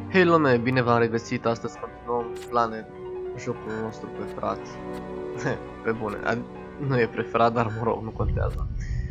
Hei lume, bine v-am regăsit, astăzi continuăm Planet, jocul nostru preferat. Pe bune, nu e preferat, dar mă rog, nu contează.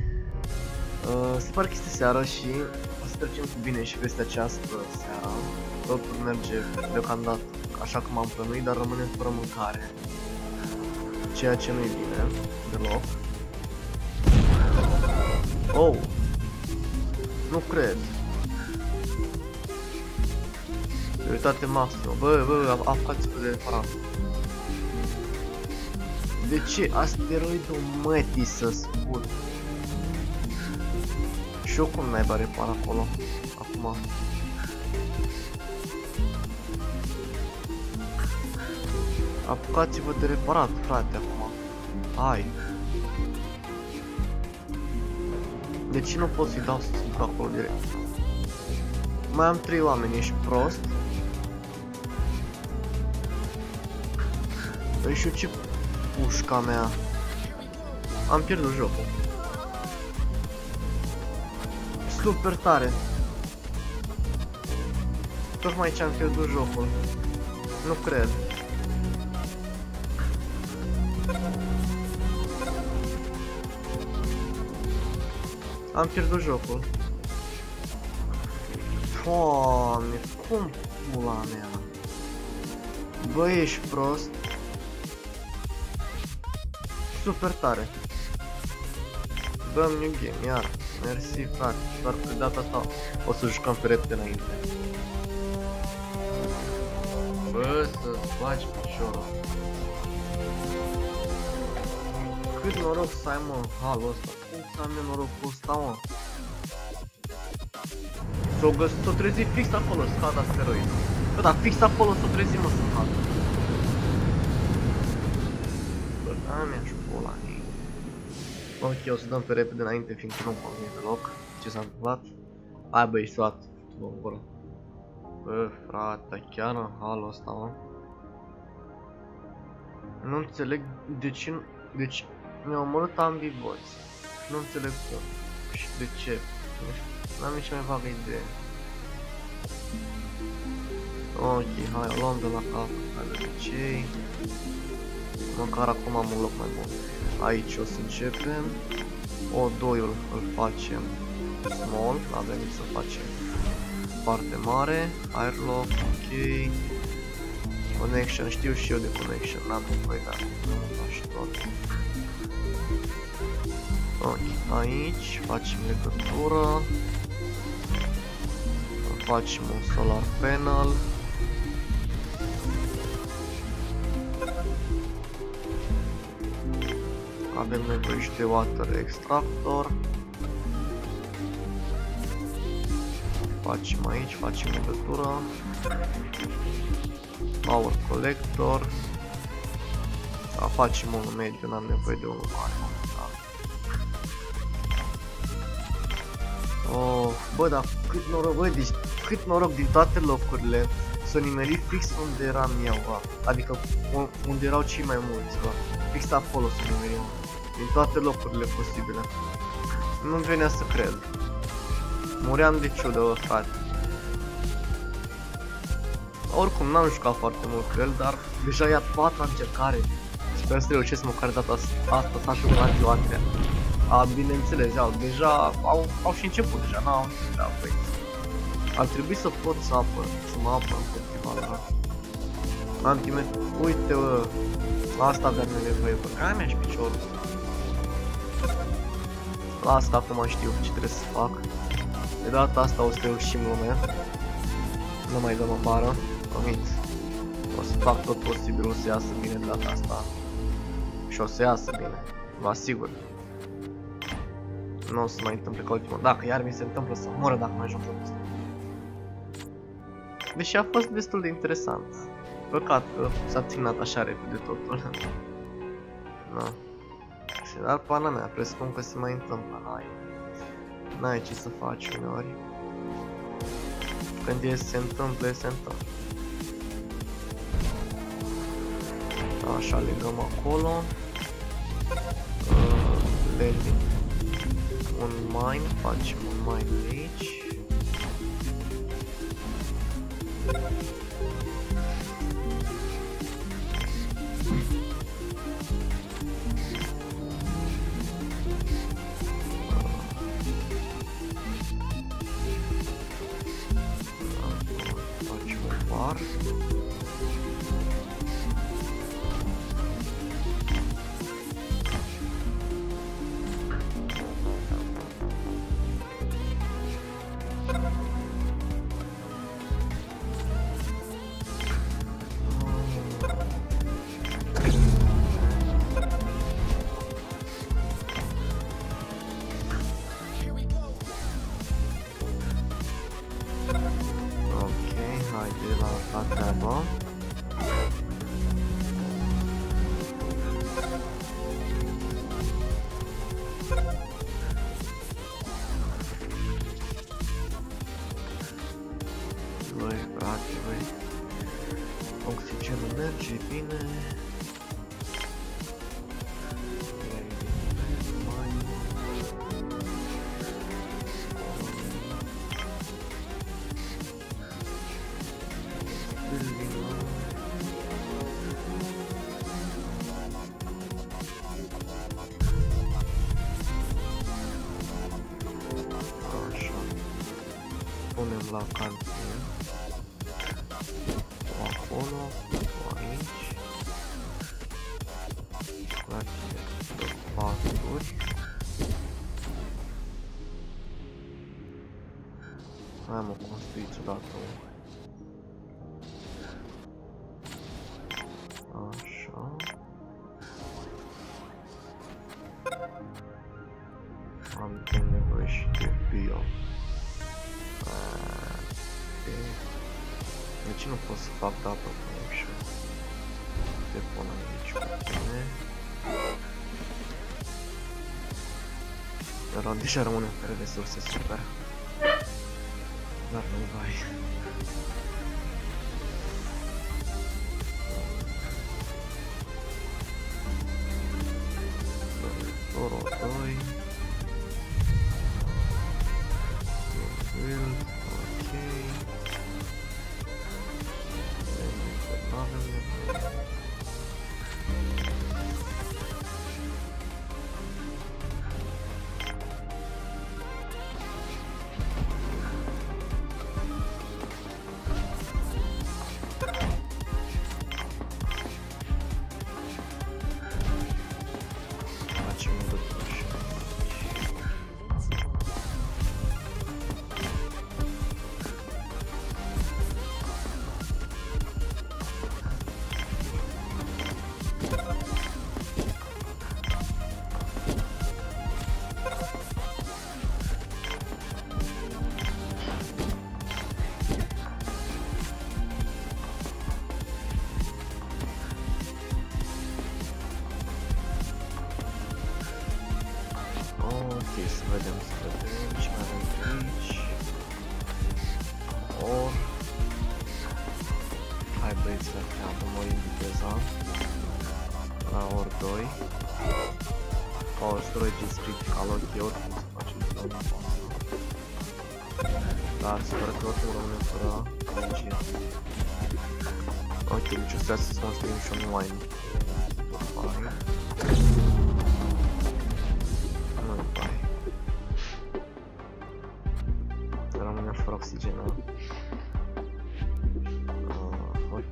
Se pare că este seară și o să trecem cu bine și peste această seară. Totul merge deocamdată așa cum am plănuit, dar rămânem fără mâncare. Ceea ce nu e bine, deloc. Oh! Nu cred. Prioritate maximă. Bă, apucați-vă de reparat. De ce? Asteroidul mătii să spun. Și eu cum naiba repar acolo? Acum. Apucați-vă de reparat, frate, acum. Hai. De ce nu pot să-i dau să se duc acolo direct? Mai am 3 oameni, ești prost? Păi și eu ce pușca mea? Am pierdut jocul. Super tare. Tocmai ce am pierdut jocul. Nu cred. Am pierdut jocul. Doamne, cum pula mea? Bă, ești prost? Super tare. Dăm new game, iar. Mersi, frate. Doar că de data asta o să jucăm pe repede înainte. Bă, să-ți faci piciorul. Cât noroc să ai, mă, în halul ăsta. Cum să am eu norocul ăsta, mă? S-o trezi fix acolo, scada asteroid. Bă, dar fix acolo s-o trezi, mă, să fac. Bă, da, mi-aș pula. Ok, o să dăm pe repede înainte, fiindcă nu-mi convine deloc. Ce s-a întâmplat? Hai, bă, ești luat. Bă, frate, chiar în halul ăsta, mă. Nu înțeleg de ce... Deci, mi-au omorât ambii boți. Nu înțeleg cum. Și de ce. N-am nici mai vagă idee. Ok, hai, o luăm de la cap. Hai de obicei. Măcar acum am un loc mai bun. Aici o să începem. O2-ul îl facem small. Avem să facem foarte mare. Airlock, ok. Connection, știu și eu de connection. N-am nevoie, dar nu ajutor. Ok, aici facem legătură. Facem un solar panel. Avem nevoie și de water extractor. Facem aici, facem legătură. Power collector. Facem unul mediu, n-am nevoie de unul mare. Oh, bă, dar cât noroc, bă, deci cât noroc din toate locurile s-o nimerit fix unde eram eu, bă. Adică unde erau cei mai mulți, bă. Fix acolo s-o nimerit, din toate locurile posibile. Nu-mi venea să cred. Muream de ciudă, bă, frate. Oricum, n-am jucat foarte mult cu el, dar deja e a 4-a încercare. Sper să reușesc măcar data asta să ajung la Antioatria. Bineînțeles, deja au și început deja, n-au treabă, băi. Ar trebui să pot să mă apăr împotriva lor. Antimet, uite, bă, asta aveam nevoie, bă, care mi-aș piciorul. Las că acum știu ce trebuie să fac. De data asta o să reușim, lume. Nu mai dăm în bară, promit. O să fac tot posibilul să iasă bine de data asta. Și o să iasă bine, vă asigur. Nu o să mai întâmple ca ultima. Dacă iar mi se întâmplă să moră dacă mai joc jocul ăsta. Deși a fost destul de interesant. Păcat că s-a ținut așa repede totul. Da. Și dar pana mea, presupun că se mai întâmplă. N-ai ce să faci uneori. Când se întâmplă, se întâmplă. Așa, legăm acolo. Levi. Un mine, facem un mine aici. Oxigenul merge bine. Așa. Punem la cantin. Acolo, aici. Clătire de paturi. Hai mă, construiți odată. Așa. Am nevoie și de bio. De ce nu pot să fac data cu ușă? Te pun aici cu tine. Dar deja rămânem fără resurse, super. Dar nu vai. Toro 2. Ok. Să vedem ce avem aici. Or. Hai băieți la treabă, mă inviteza la or 2. Or storage is critical, ok, oricum să facem treaba. Dar sper că oricum rămânem fără energie. Ok, deci o să să construim și online. Fără oxigenul. Ok.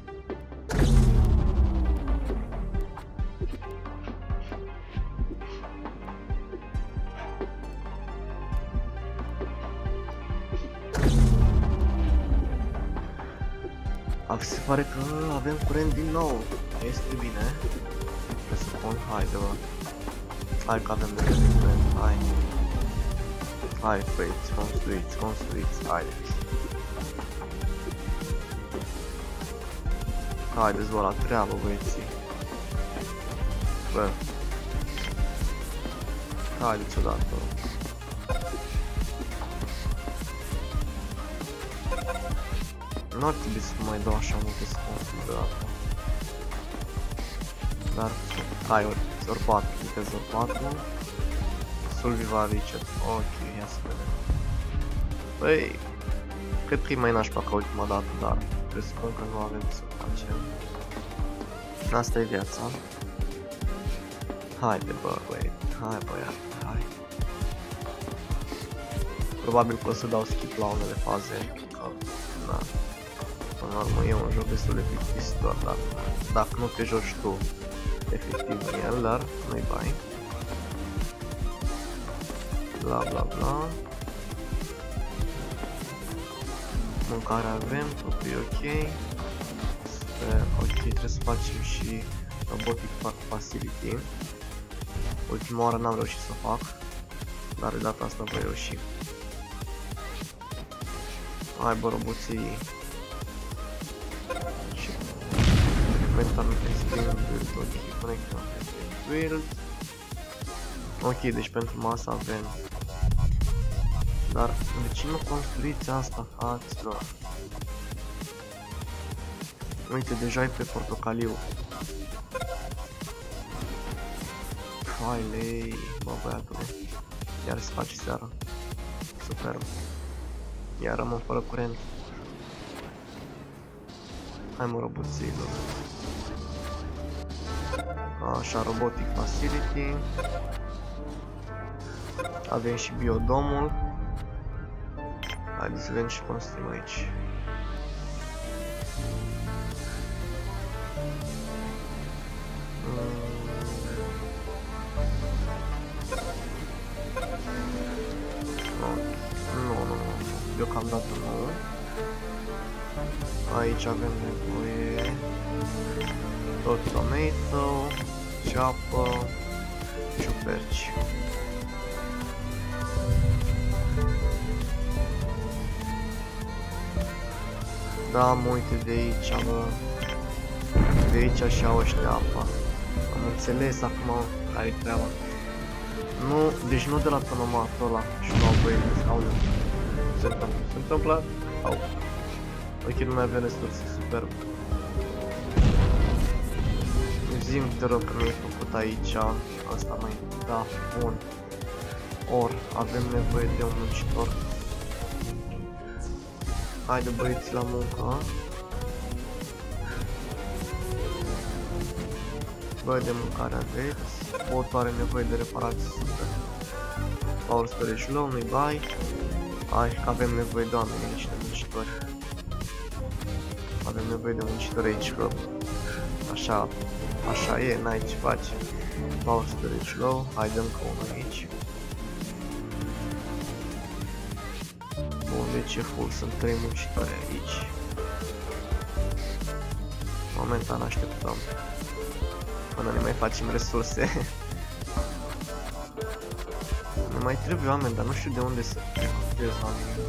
Se pare că avem curent din nou. Este bine. Presupun, haide-vă. Hai că avem de curent, hai. Hai, băieți, construiți, haideți. Haideți-vă la treabă, băieții. Bă. Haideți odată. Nu ar trebui să mai dau așa multe să construi deodată. Dar, hai, ori 4, viteză 4. Survival Richard, ok, ia să vedem. Băi, Cred că e mai nașpa ca ultima dată, dar presupun că nu avem ce să facem. Asta e viața. Haide bă, băi, hai băiat, hai. Probabil că o să dau skip la unele faze, că, na, până la urmă e un joc destul de plictisitor, dar dacă nu te joci tu efectiv în el, dar nu-i bai. Bla bla bla. Mâncare avem, totul e ok. Ok, trebuie să facem și Robotic Facility. Ultima oară n-am reușit să o fac, dar de data asta voi reuși. Hai bă, roboții. Și Mental Build, ok, Connect Build. Ok, deci pentru masă avem. Dar de ce nu construiți asta, fraților? Uite, deja e pe portocaliu. Hai, bă, băiatule. Iar se face seara. Superb. Iar rămân fără curent. Hai mă, roboților. Așa, Robotic Facility. Avem și biodomul. Haideți să vedem și construim aici. Nu. Deocamdată nu. Aici avem nevoie tot tomato, ceapă, ciuperci. Da, mă uite de aici, bă. De aici și-au ăștia apa. Am înțeles acum care-i treaba. Nu, deci nu de la tonomatul ăla și nu au băieți, au se întâmplă? Au. Ok, nu mai avem resurse, superb. Zi-mi te rog că nu e făcut aici, asta mai, da, bun. Or, avem nevoie de un muncitor. Haide băieți la muncă. Bă, de mâncare aveți. Botul are nevoie de reparații, super. Power storage low, nu-i bai. Hai că avem nevoie de oameni, niște muncitori. Avem nevoie de muncitori aici, că așa e, n-ai ce face. Power storage low, hai dăm că unul aici. Bun, deci e full, sunt 3 muncitori aici. Momentan așteptăm până ne mai facem resurse. Ne mai trebuie oameni, dar nu știu de unde să recrutez oameni.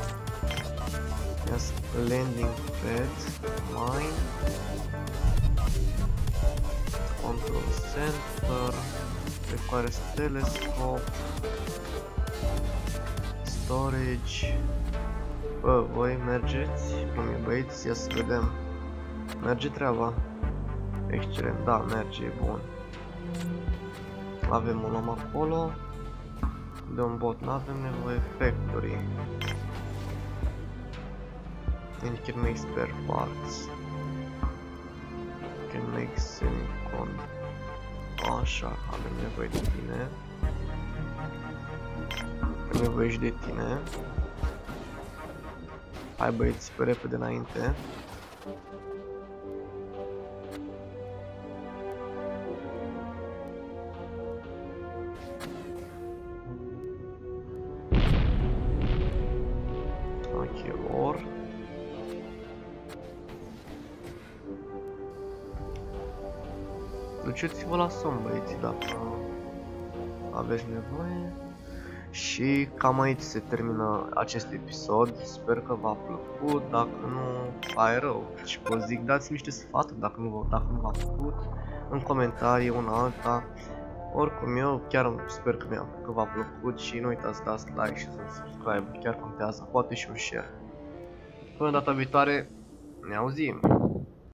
Ia landing pad, mine, control center, requires telescope, storage. Bă, voi mergeți? Cum e băieți? Ia să vedem. Merge treaba. Excelent, da, merge, e bun. Avem un om acolo. De un bot n-avem nevoie. Factory. And can make spare parts. Can make semicon. Așa, avem nevoie de tine. Avem nevoie și de tine. Hai băieți, pe repede înainte. Duceți-vă la somn, băieții, dacă aveți nevoie. Și cam aici se termină acest episod. Sper că v-a plăcut. Dacă nu, ai rău. Și vă zic, dați-mi niște sfaturi dacă nu v-a plăcut în comentarii, una alta. Oricum, eu chiar sper că v-a plăcut și nu uitați să dați like și să subscribe. Chiar contează, poate și un share. Până data viitoare, ne auzim!